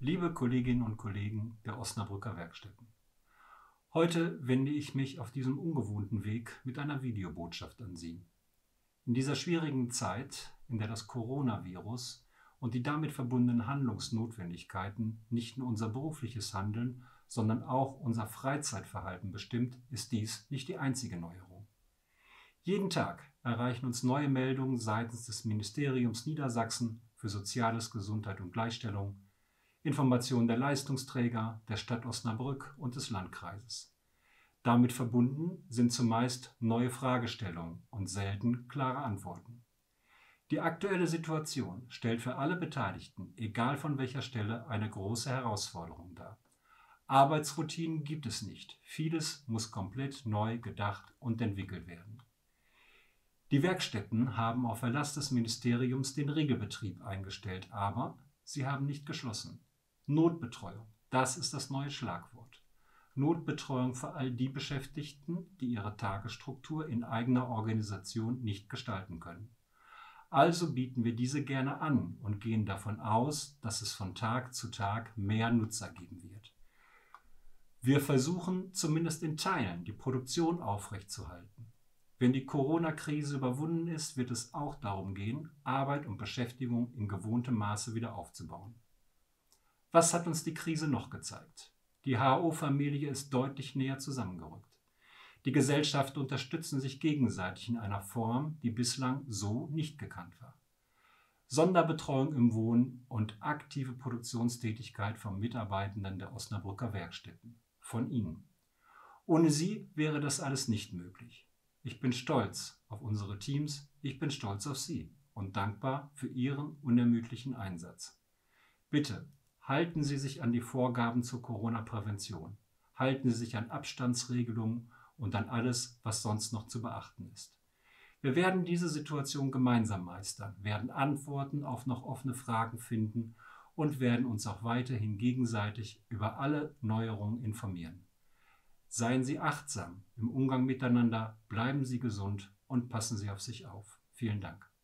Liebe Kolleginnen und Kollegen der Osnabrücker Werkstätten. Heute wende ich mich auf diesem ungewohnten Weg mit einer Videobotschaft an Sie. In dieser schwierigen Zeit, in der das Coronavirus und die damit verbundenen Handlungsnotwendigkeiten nicht nur unser berufliches Handeln, sondern auch unser Freizeitverhalten bestimmt, ist dies nicht die einzige Neuerung. Jeden Tag erreichen uns neue Meldungen seitens des Ministeriums Niedersachsen für Soziales, Gesundheit und Gleichstellung, Informationen der Leistungsträger, der Stadt Osnabrück und des Landkreises. Damit verbunden sind zumeist neue Fragestellungen und selten klare Antworten. Die aktuelle Situation stellt für alle Beteiligten, egal von welcher Stelle, eine große Herausforderung dar. Arbeitsroutinen gibt es nicht. Vieles muss komplett neu gedacht und entwickelt werden. Die Werkstätten haben auf Erlass des Ministeriums den Regelbetrieb eingestellt, aber sie haben nicht geschlossen. Notbetreuung, das ist das neue Schlagwort. Notbetreuung für all die Beschäftigten, die ihre Tagesstruktur in eigener Organisation nicht gestalten können. Also bieten wir diese gerne an und gehen davon aus, dass es von Tag zu Tag mehr Nutzer geben wird. Wir versuchen zumindest in Teilen die Produktion aufrechtzuerhalten. Wenn die Corona-Krise überwunden ist, wird es auch darum gehen, Arbeit und Beschäftigung in gewohntem Maße wieder aufzubauen. Was hat uns die Krise noch gezeigt? Die HO-Familie ist deutlich näher zusammengerückt. Die Gesellschaften unterstützen sich gegenseitig in einer Form, die bislang so nicht gekannt war. Sonderbetreuung im Wohnen und aktive Produktionstätigkeit von Mitarbeitenden der Osnabrücker Werkstätten. Von Ihnen. Ohne sie wäre das alles nicht möglich. Ich bin stolz auf unsere Teams, ich bin stolz auf Sie und dankbar für Ihren unermüdlichen Einsatz. Bitte halten Sie sich an die Vorgaben zur Corona-Prävention. Halten Sie sich an Abstandsregelungen und an alles, was sonst noch zu beachten ist. Wir werden diese Situation gemeinsam meistern, werden Antworten auf noch offene Fragen finden und werden uns auch weiterhin gegenseitig über alle Neuerungen informieren. Seien Sie achtsam im Umgang miteinander, bleiben Sie gesund und passen Sie auf sich auf. Vielen Dank.